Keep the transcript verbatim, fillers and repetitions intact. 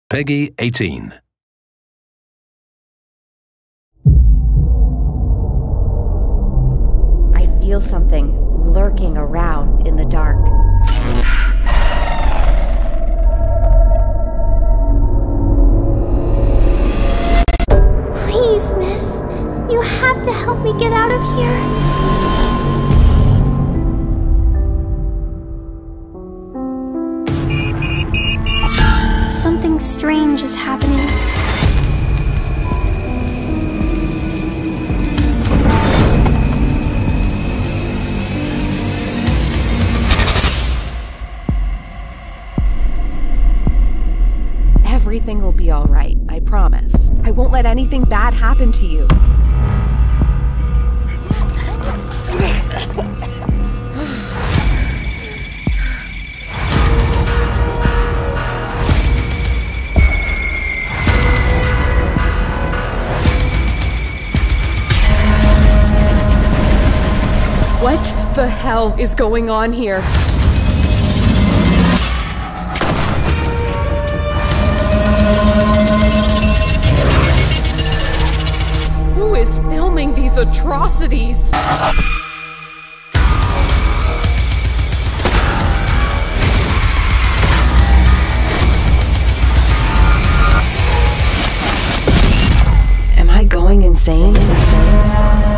Peggy eighteen. I feel something lurking around in the dark. Please, miss, you have to help me get out of here. Something strange is happening. Everything will be all right, I promise. I won't let anything bad happen to you. What the hell is going on here? Who is filming these atrocities? Am I going insane? insane?